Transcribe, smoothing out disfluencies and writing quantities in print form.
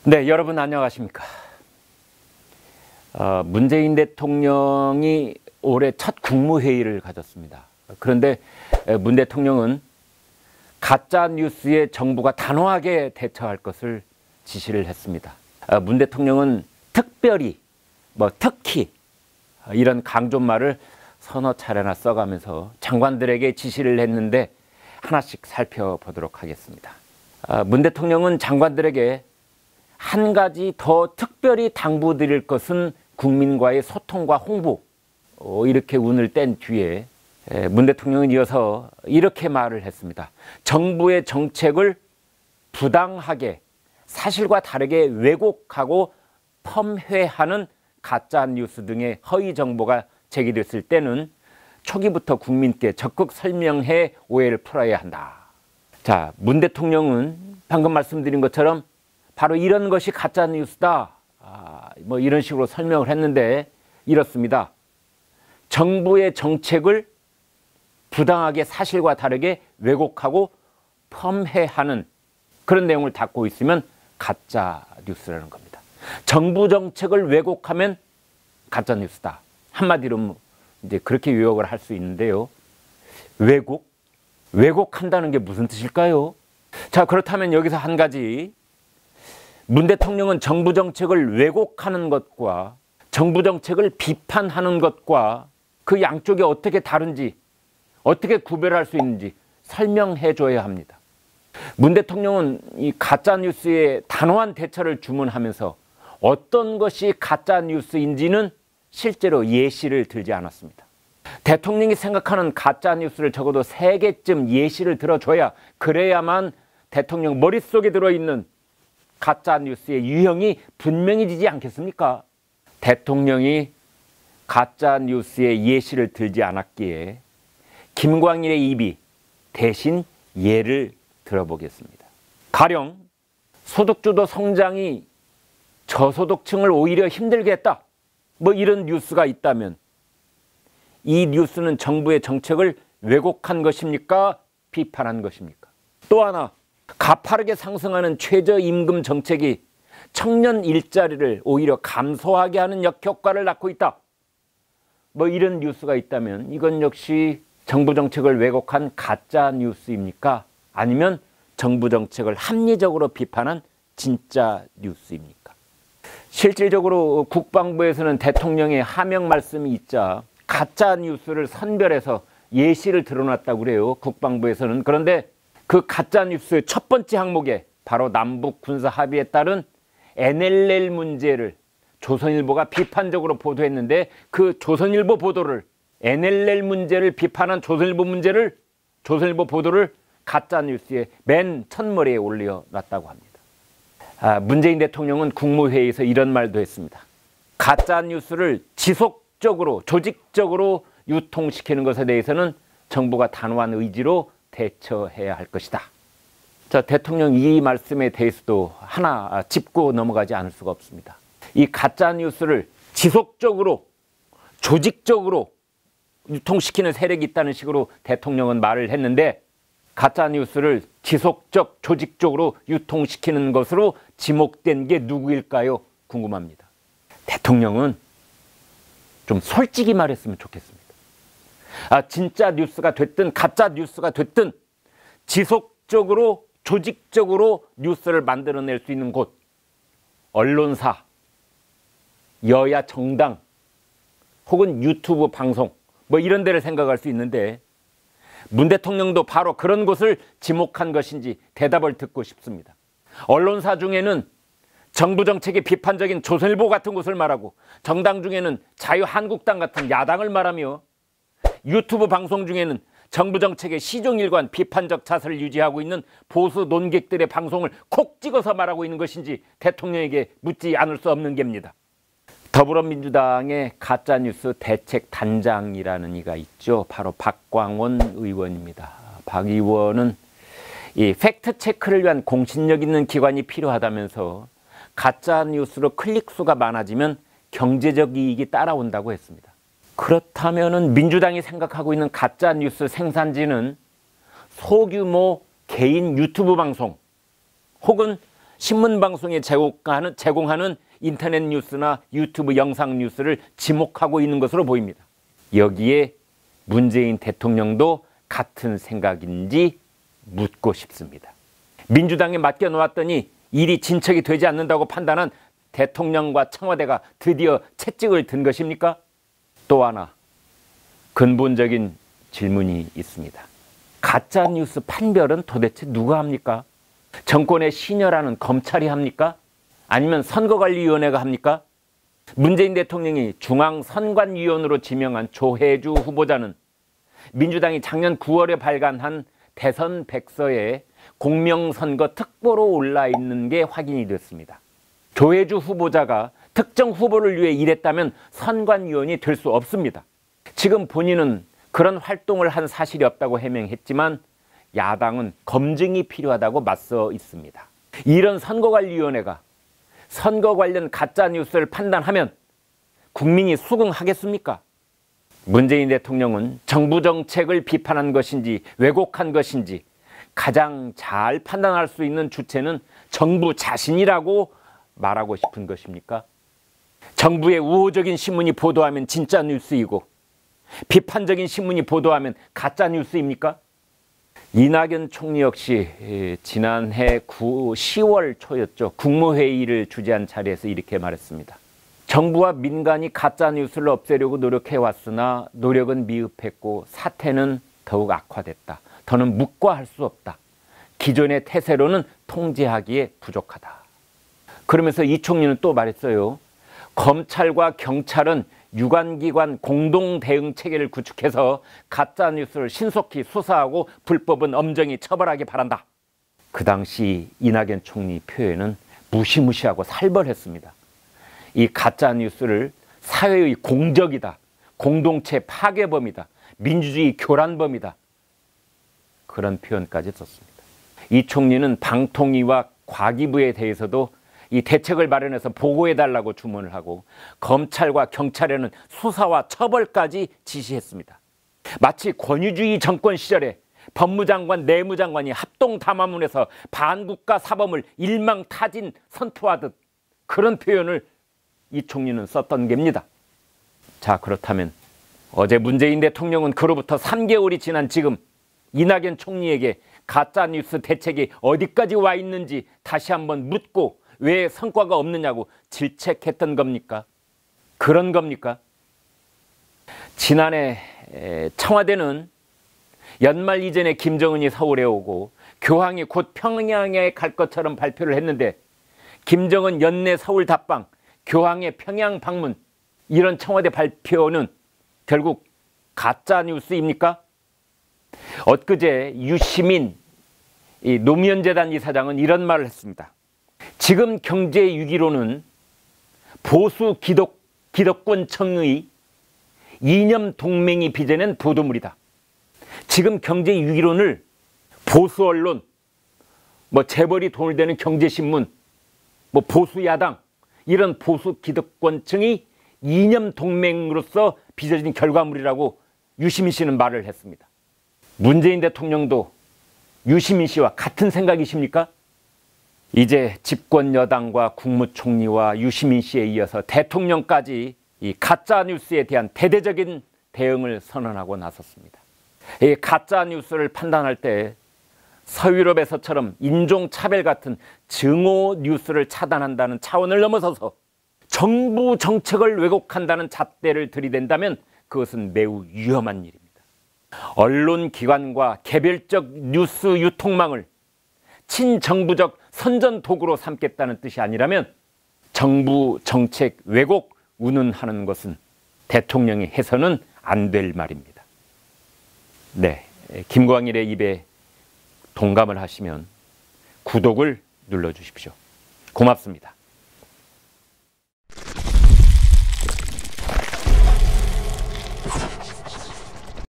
네, 여러분 안녕하십니까? 문재인 대통령이 올해 첫 국무회의를 가졌습니다. 그런데 문 대통령은 가짜 뉴스에 정부가 단호하게 대처할 것을 지시를 했습니다. 문 대통령은 특별히 특히 이런 강조말을 서너 차례나 써가면서 장관들에게 지시를 했는데 하나씩 살펴보도록 하겠습니다. 문 대통령은 장관들에게 한 가지 더 특별히 당부드릴 것은 국민과의 소통과 홍보, 이렇게 운을 뗀 뒤에 문 대통령은 이어서 이렇게 말을 했습니다. 정부의 정책을 부당하게 사실과 다르게 왜곡하고 펌회하는 가짜 뉴스 등의 허위 정보가 제기됐을 때는 초기부터 국민께 적극 설명해 오해를 풀어야 한다. 자, 문 대통령은 방금 말씀드린 것처럼 바로 이런 것이 가짜 뉴스다. 이런 식으로 설명을 했는데 이렇습니다. 정부의 정책을 부당하게 사실과 다르게 왜곡하고 펌회하는 그런 내용을 담고 있으면 가짜 뉴스라는 겁니다. 정부 정책을 왜곡하면 가짜 뉴스다. 한마디로 이제 그렇게 요약을 할 수 있는데요. 왜곡한다는 게 무슨 뜻일까요? 자, 그렇다면 여기서 한 가지, 문 대통령은 정부 정책을 왜곡하는 것과 정부 정책을 비판하는 것과 그 양쪽이 어떻게 다른지, 어떻게 구별할 수 있는지 설명해 줘야 합니다. 문 대통령은 이 가짜 뉴스에 단호한 대처를 주문하면서 어떤 것이 가짜 뉴스인지는 실제로 예시를 들지 않았습니다. 대통령이 생각하는 가짜 뉴스를 적어도 3개쯤 예시를 들어줘야, 그래야만 대통령 머릿속에 들어있는 가짜 뉴스의 유형이 분명해지지 않겠습니까? 대통령이 가짜 뉴스의 예시를 들지 않았기에 김광일의 입이 대신 예를 들어보겠습니다. 가령 소득주도 성장이 저소득층을 오히려 힘들게 했다. 이런 뉴스가 있다면 이 뉴스는 정부의 정책을 왜곡한 것입니까? 비판한 것입니까? 또 하나, 가파르게 상승하는 최저임금 정책이 청년 일자리를 오히려 감소하게 하는 역효과를 낳고 있다. 이런 뉴스가 있다면 이건 역시 정부 정책을 왜곡한 가짜 뉴스입니까? 아니면 정부 정책을 합리적으로 비판한 진짜 뉴스입니까? 실질적으로 국방부에서는 대통령의 하명 말씀이 있자 가짜 뉴스를 선별해서 예시를 드러났다고 그래요. 국방부에서는. 그런데 그 가짜 뉴스의 첫 번째 항목에 바로 남북 군사 합의에 따른 NLL 문제를 조선일보가 비판적으로 보도했는데, 그 조선일보 보도를, NLL 문제를 비판한 조선일보 보도를 가짜 뉴스의 맨 첫머리에 올려놨다고 합니다. 문재인 대통령은 국무회의에서 이런 말도 했습니다. 가짜 뉴스를 지속적으로, 조직적으로 유통시키는 것에 대해서는 정부가 단호한 의지로 대처해야 할 것이다. 자, 대통령 이 말씀에 대해서도 하나 짚고 넘어가지 않을 수가 없습니다. 이 가짜 뉴스를 지속적으로, 조직적으로 유통시키는 세력이 있다는 식으로 대통령은 말을 했는데, 가짜 뉴스를 지속적, 조직적으로 유통시키는 것으로 지목된 게 누구일까요? 궁금합니다. 대통령은 좀 솔직히 말했으면 좋겠습니다. 진짜 뉴스가 됐든 가짜 뉴스가 됐든 지속적으로, 조직적으로 뉴스를 만들어낼 수 있는 곳, 언론사, 여야 정당, 혹은 유튜브 방송, 이런 데를 생각할 수 있는데, 문 대통령도 바로 그런 곳을 지목한 것인지 대답을 듣고 싶습니다. 언론사 중에는 정부 정책에 비판적인 조선일보 같은 곳을 말하고, 정당 중에는 자유한국당 같은 야당을 말하며, 유튜브 방송 중에는 정부 정책의 시종일관 비판적 자세를 유지하고 있는 보수 논객들의 방송을 콕 찍어서 말하고 있는 것인지 대통령에게 묻지 않을 수 없는 게입니다. 더불어민주당의 가짜뉴스 대책단장이라는 이가 있죠. 바로 박광원 의원입니다. 박 의원은 이 팩트체크를 위한 공신력 있는 기관이 필요하다면서 가짜뉴스로 클릭수가 많아지면 경제적 이익이 따라온다고 했습니다. 그렇다면 민주당이 생각하고 있는 가짜뉴스 생산지는 소규모 개인 유튜브 방송 혹은 신문방송에 제공하는 인터넷 뉴스나 유튜브 영상 뉴스를 지목하고 있는 것으로 보입니다. 여기에 문재인 대통령도 같은 생각인지 묻고 싶습니다. 민주당에 맡겨놓았더니 일이 진척이 되지 않는다고 판단한 대통령과 청와대가 드디어 채찍을 든 것입니까? 또 하나 근본적인 질문이 있습니다. 가짜뉴스 판별은 도대체 누가 합니까? 정권의 신여라는 검찰이 합니까? 아니면 선거관리위원회가 합니까? 문재인 대통령이 중앙선관위원으로 지명한 조혜주 후보자는 민주당이 작년 9월에 발간한 대선 백서에 공명선거 특보로 올라 있는 게 확인이 됐습니다. 조혜주 후보자가 특정 후보를 위해 일했다면 선관위원이 될 수 없습니다. 지금 본인은 그런 활동을 한 사실이 없다고 해명했지만 야당은 검증이 필요하다고 맞서 있습니다. 이런 선거관리위원회가 선거 관련 가짜뉴스를 판단하면 국민이 수긍하겠습니까? 문재인 대통령은 정부 정책을 비판한 것인지 왜곡한 것인지 가장 잘 판단할 수 있는 주체는 정부 자신이라고 말하고 싶은 것입니까? 정부의 우호적인 신문이 보도하면 진짜 뉴스이고 비판적인 신문이 보도하면 가짜 뉴스입니까? 이낙연 총리 역시 지난해 10월 초였죠. 국무회의를 주재한 자리에서 이렇게 말했습니다. 정부와 민간이 가짜뉴스를 없애려고 노력해왔으나 노력은 미흡했고 사태는 더욱 악화됐다. 더는 묵과할 수 없다. 기존의 태세로는 통제하기에 부족하다. 그러면서 이 총리는 또 말했어요. 검찰과 경찰은 유관기관 공동대응 체계를 구축해서 가짜뉴스를 신속히 수사하고 불법은 엄정히 처벌하기 바란다. 그 당시 이낙연 총리 표현은 무시무시하고 살벌했습니다. 이 가짜뉴스를 사회의 공적이다. 공동체 파괴범이다. 민주주의 교란범이다. 그런 표현까지 썼습니다. 이 총리는 방통위와 과기부에 대해서도 이 대책을 마련해서 보고해달라고 주문을 하고 검찰과 경찰에는 수사와 처벌까지 지시했습니다. 마치 권위주의 정권 시절에 법무장관, 내무장관이 합동 담화문에서 반국가 사범을 일망타진 선포하듯 그런 표현을 이 총리는 썼던 겁니다. 자, 그렇다면 어제 문재인 대통령은 그로부터 3개월이 지난 지금 이낙연 총리에게 가짜뉴스 대책이 어디까지 와 있는지 다시 한번 묻고 왜 성과가 없느냐고 질책했던 겁니까? 그런 겁니까? 지난해 청와대는 연말 이전에 김정은이 서울에 오고 교황이 곧 평양에 갈 것처럼 발표를 했는데 김정은 연내 서울 답방, 교황의 평양 방문 이런 청와대 발표는 결국 가짜 뉴스입니까? 엊그제 유시민 노무현재단 이사장은 이런 말을 했습니다. 지금 경제 위기로는 보수 기득권층의 이념 동맹이 빚어낸 보도물이다. 지금 경제 위기론을 보수 언론, 재벌이 돈을 대는 경제신문, 보수 야당 이런 보수 기득권층이 이념 동맹으로서 빚어진 결과물이라고 유시민 씨는 말을 했습니다. 문재인 대통령도 유시민 씨와 같은 생각이십니까? 이제 집권 여당과 국무총리와 유시민 씨에 이어서 대통령까지 이 가짜뉴스에 대한 대대적인 대응을 선언하고 나섰습니다. 이 가짜뉴스를 판단할 때 서유럽에서처럼 인종차별 같은 증오 뉴스를 차단한다는 차원을 넘어서서 정부 정책을 왜곡한다는 잣대를 들이댄다면 그것은 매우 위험한 일입니다. 언론기관과 개별적 뉴스 유통망을 친정부적 선전도구로 삼겠다는 뜻이 아니라면 정부 정책 왜곡 운운하는 것은 대통령이 해서는 안 될 말입니다. 네, 김광일의 입에 동감을 하시면 구독을 눌러주십시오. 고맙습니다.